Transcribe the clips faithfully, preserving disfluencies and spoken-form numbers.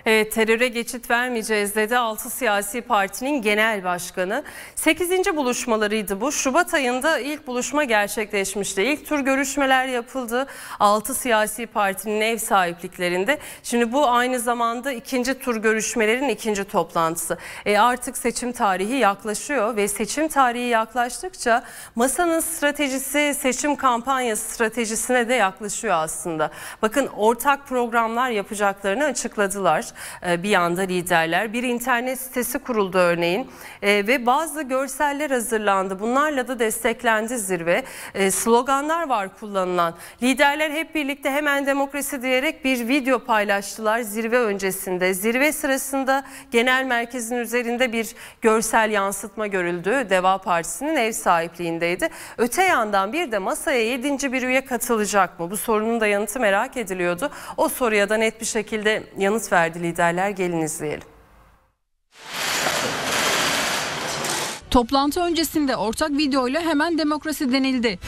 E, teröre geçit vermeyeceğiz dedi altı siyasi partinin genel başkanı. sekizinci buluşmalarıydı bu. Şubat ayında ilk buluşma gerçekleşmişti. İlk tur görüşmeler yapıldı. altı siyasi partinin ev sahipliklerinde. Şimdi bu aynı zamanda ikinci tur görüşmelerin ikinci toplantısı. E, artık seçim tarihi yaklaşıyor ve seçim tarihi yaklaştıkça masanın stratejisi seçim kampanyası stratejisine de yaklaşıyor aslında. Bakın ortak programlar yapacaklarını açıkladılar. Bir yanda liderler, bir internet sitesi kuruldu örneğin ve bazı görseller hazırlandı. Bunlarla da desteklendi zirve. Sloganlar var kullanılan. Liderler hep birlikte hemen demokrasi diyerek bir video paylaştılar zirve öncesinde. Zirve sırasında genel merkezin üzerinde bir görsel yansıtma görüldü. Deva Partisi'nin ev sahipliğindeydi. Öte yandan bir de masaya yedinci bir üye katılacak mı? Bu sorunun da yanıtı merak ediliyordu. O soruya da net bir şekilde yanıt verdi liderler. Gelin izleyelim. Toplantı öncesinde ortak videoyla hemen demokrasi denildi.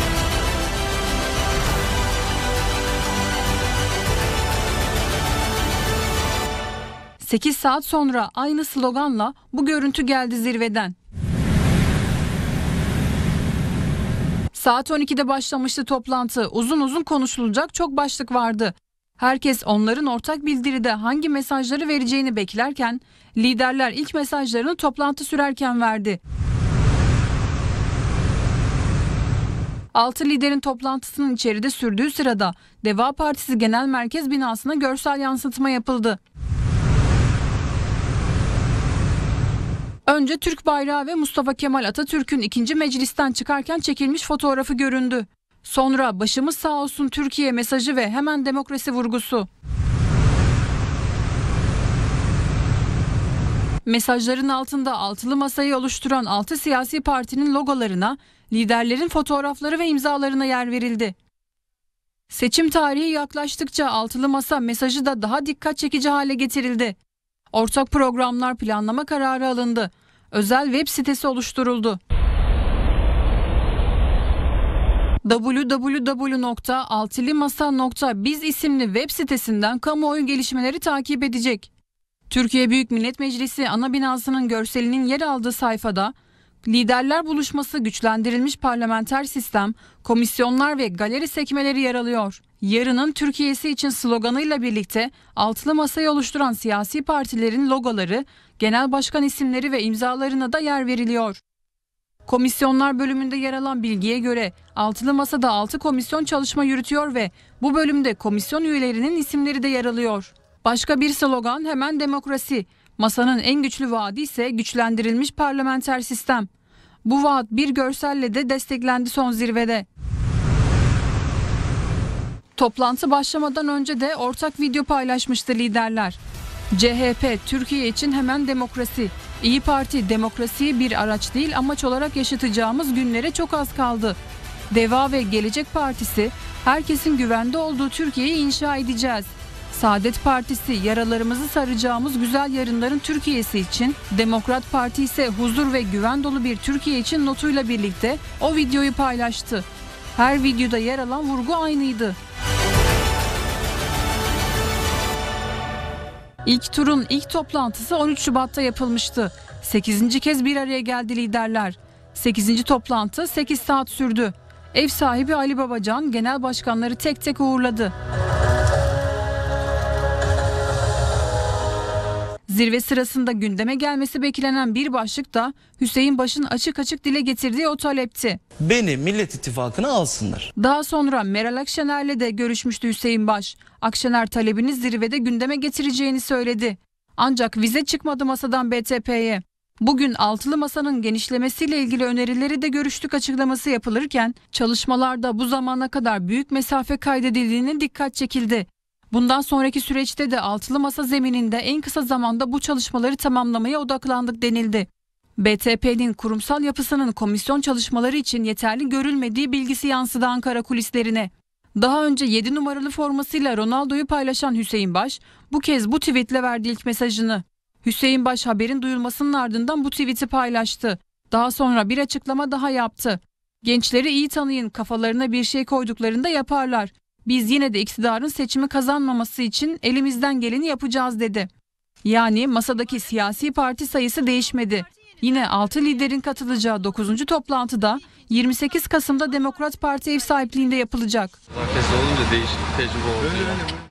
sekiz saat sonra aynı sloganla bu görüntü geldi zirveden. Saat on ikide başlamıştı toplantı. Uzun uzun konuşulacak çok başlık vardı. Herkes onların ortak bildiride hangi mesajları vereceğini beklerken liderler ilk mesajlarını toplantı sürerken verdi. Altı liderin toplantısının içeride sürdüğü sırada Deva Partisi Genel Merkez binasına görsel yansıtma yapıldı. Önce Türk bayrağı ve Mustafa Kemal Atatürk'ün ikinci meclisten çıkarken çekilmiş fotoğrafı göründü. Sonra başımız sağ olsun Türkiye mesajı ve hemen demokrasi vurgusu. Mesajların altında altılı masayı oluşturan altı siyasi partinin logolarına, liderlerin fotoğrafları ve imzalarına yer verildi. Seçim tarihi yaklaştıkça altılı masa mesajı da daha dikkat çekici hale getirildi. Ortak programlar planlama kararı alındı. Özel web sitesi oluşturuldu. double-u double-u double-u nokta altılimasa nokta biz isimli web sitesinden kamuoyu gelişmeleri takip edecek. Türkiye Büyük Millet Meclisi ana binasının görselinin yer aldığı sayfada liderler buluşması, güçlendirilmiş parlamenter sistem, komisyonlar ve galeri sekmeleri yer alıyor. Yarının Türkiye'si için sloganıyla birlikte altılı masayı oluşturan siyasi partilerin logoları, genel başkan isimleri ve imzalarına da yer veriliyor. Komisyonlar bölümünde yer alan bilgiye göre altılı masada altı komisyon çalışma yürütüyor ve bu bölümde komisyon üyelerinin isimleri de yer alıyor. Başka bir slogan hemen demokrasi. Masanın en güçlü vaadi ise güçlendirilmiş parlamenter sistem. Bu vaat bir görselle de desteklendi son zirvede. Toplantı başlamadan önce de ortak video paylaşmıştı liderler. C H P Türkiye için hemen demokrasi. İyi Parti demokrasiyi bir araç değil amaç olarak yaşatacağımız günlere çok az kaldı. Deva ve Gelecek Partisi herkesin güvende olduğu Türkiye'yi inşa edeceğiz. Saadet Partisi yaralarımızı saracağımız güzel yarınların Türkiye'si için, Demokrat Parti ise huzur ve güven dolu bir Türkiye için notuyla birlikte o videoyu paylaştı. Her videoda yer alan vurgu aynıydı. İlk turun ilk toplantısı on üç Şubat'ta yapılmıştı. sekizinci kez bir araya geldi liderler. sekizinci toplantı sekiz saat sürdü. Ev sahibi Ali Babacan genel başkanları tek tek uğurladı. Zirve sırasında gündeme gelmesi beklenen bir başlık da Hüseyin Baş'ın açık açık dile getirdiği o talepti. Beni Millet İttifakı'na alsınlar. Daha sonra Meral Akşener'le de görüşmüştü Hüseyin Baş. Akşener talebini zirvede gündeme getireceğini söyledi. Ancak vize çıkmadı masadan B T P'ye. Bugün altılı masanın genişlemesiyle ilgili önerileri de görüştük açıklaması yapılırken çalışmalarda bu zamana kadar büyük mesafe kaydedildiğine dikkat çekildi. Bundan sonraki süreçte de altılı masa zemininde en kısa zamanda bu çalışmaları tamamlamaya odaklandık denildi. B T P'nin kurumsal yapısının komisyon çalışmaları için yeterli görülmediği bilgisi yansıdı Ankara kulislerine. Daha önce yedi numaralı formasıyla Ronaldo'yu paylaşan Hüseyin Baş bu kez bu tweetle verdi ilk mesajını. Hüseyin Baş haberin duyulmasının ardından bu tweet'i paylaştı. Daha sonra bir açıklama daha yaptı. Gençleri iyi tanıyın, kafalarına bir şey koyduklarında yaparlar. Biz yine de iktidarın seçimi kazanmaması için elimizden geleni yapacağız dedi. Yani masadaki siyasi parti sayısı değişmedi. Yine altı liderin katılacağı dokuzuncu toplantıda yirmi sekiz Kasım'da Demokrat Parti ev sahipliğinde yapılacak. Herkes olunca değişik tecrübe oldu.